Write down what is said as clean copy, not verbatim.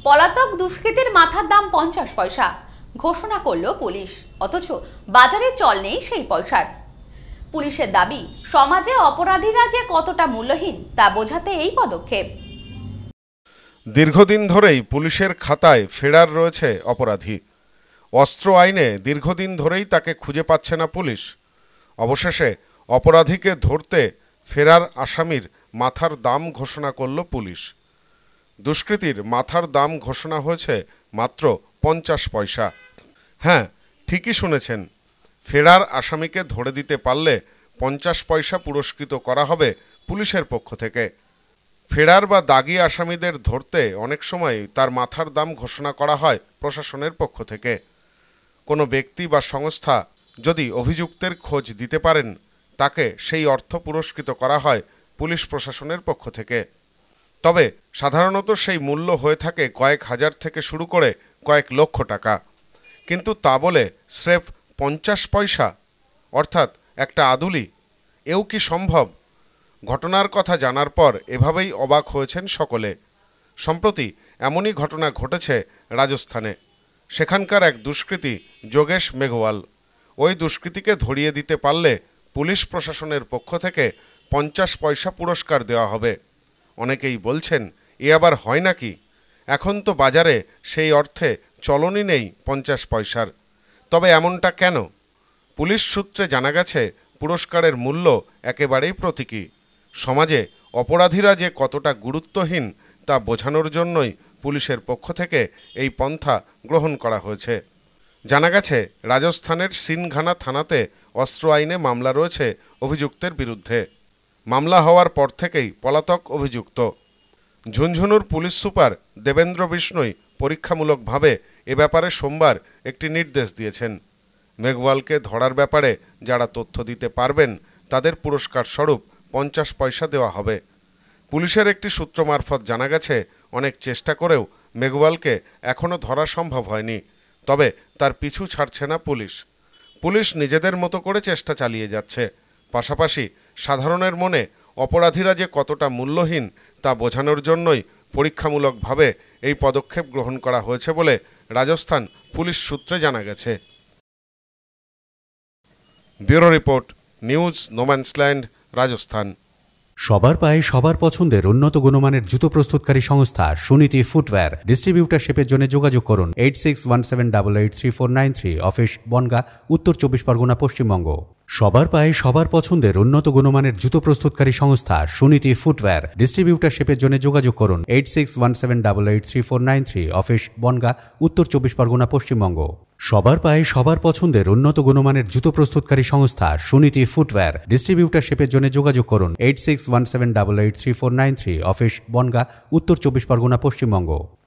পলাতক দুষ্কৃতীর মাথার দাম 50 পয়সা ঘোষণা করলো পুলিশ, অথচ বাজারে চল নেই সেই পয়সার। পুলিশের দাবি, সমাজে অপরাধীরা যে কতটা মূল্যহীন তা বোঝাতে এই পদক্ষেপ। দীর্ঘদিন ধরেই পুলিশের খাতায় ফেরার রয়েছে অপরাধী। অস্ত্র আইনে দীর্ঘদিন ধরেই তাকে খুঁজে পাচ্ছে না পুলিশ। অবশেষে অপরাধীকে ধরতে ফেরার আসামির মাথার দাম ঘোষণা করল পুলিশ। দুষ্কৃতীর মাথার দাম ঘোষণা হয়েছে মাত্র 50 পয়সা। হ্যাঁ, ঠিকই শুনেছেন, ফেরার আসামিকে ধরে দিতে পারলে 50 পয়সা পুরস্কৃত করা হবে পুলিশের পক্ষ থেকে। ফেরার বা দাগি আসামিদের ধরতে অনেক সময় তার মাথার দাম ঘোষণা করা হয় প্রশাসনের পক্ষ থেকে। কোনো ব্যক্তি বা সংস্থা যদি অভিযুক্তের খোঁজ দিতে পারেন, তাকে সেই অর্থ পুরস্কৃত করা হয় পুলিশ প্রশাসনের পক্ষ থেকে। তবে সাধারণত সেই মূল্য হয়ে থাকে কয়েক হাজার থেকে শুরু করে কয়েক লক্ষ টাকা। কিন্তু তা বলে স্রেফ 50 পয়সা, অর্থাৎ একটা আদুলি, এও কি সম্ভব? ঘটনার কথা জানার পর এভাবেই অবাক হয়েছেন সকলে। সম্প্রতি এমনই ঘটনা ঘটেছে রাজস্থানে। সেখানকার এক দুষ্কৃতী যোগেশ মেঘওয়াল। ওই দুষ্কৃতীকে ধরিয়ে দিতে পারলে পুলিশ প্রশাসনের পক্ষ থেকে 50 পয়সা পুরস্কার দেওয়া হবে। অনেকেই বলছেন, এ আবার হয় নাকি? এখন তো বাজারে সেই অর্থে চলনই নেই 50 পয়সার। তবে এমনটা কেন? পুলিশ সূত্রে জানা গেছে, পুরস্কারের মূল্য একেবারেই প্রতীকী। সমাজে অপরাধীরা যে কতটা গুরুত্বহীন তা বোঝানোর জন্যই পুলিশের পক্ষ থেকে এই পন্থা গ্রহণ করা হয়েছে। জানা গেছে, রাজস্থানের সিনঘানা থানাতে অস্ত্র আইনে মামলা রয়েছে অভিযুক্তের বিরুদ্ধে। মামলা হওয়ার পর থেকেই পলাতক অভিযুক্ত। ঝুনঝুনুর পুলিশ সুপার দেবেন্দ্র বিষ্ণই পরীক্ষামূলকভাবে এ ব্যাপারে সোমবার একটি নির্দেশ দিয়েছেন। মেঘওয়ালকে ধরার ব্যাপারে যারা তথ্য দিতে পারবেন তাদের পুরস্কার স্বরূপ 50 পয়সা দেওয়া হবে। পুলিশের একটি সূত্র মারফত জানা গেছে, অনেক চেষ্টা করেও মেঘওয়ালকে এখনও ধরা সম্ভব হয়নি। তবে তার পিছু ছাড়ছে না পুলিশ। পুলিশ নিজেদের মতো করে চেষ্টা চালিয়ে যাচ্ছে। পাশাপাশি সাধারণের মনে অপরাধীরা যে কতটা মূল্যহীন তা বোঝানোর জন্যই পরীক্ষামূলকভাবে এই পদক্ষেপ গ্রহণ করা হয়েছে বলে রাজস্থান পুলিশ সূত্রে জানা গেছে। Bureau report, news no man's land, Rajasthan. সবার পায়ে সবার পছন্দের উন্নত গুণমানের জুতো প্রস্তুতকারী সংস্থা সুনীতি ফুটওয়্যার। ডিস্ট্রিবিউটারশিপের জন্য যোগাযোগ করুন 8617883493, অফিস বনগাঁ, উত্তর 24 পরগনা, পশ্চিমবঙ্গ। সবার পায়ে সবার পছন্দের উন্নত গুণমানের জুতো প্রস্তুতকারী সংস্থা সুনীতি ফুটওয়্যার। ডিস্ট্রিবিউটারশিপের জন্য যোগাযোগ করুন 8617883493, অফিস বনগাঁ, উত্তর 24 পরগনা, পশ্চিমবঙ্গ। সবার পায়ে সবার পছন্দের উন্নত গুণমানের জুতো প্রস্তুতকারী সংস্থা সুনীতি ফুটওয়্যার। ডিস্ট্রিবিউটারশিপের জন্য যোগাযোগ করুন 8617883493, অফিস বনগাঁ, উত্তর 24 পরগনা, পশ্চিমবঙ্গ।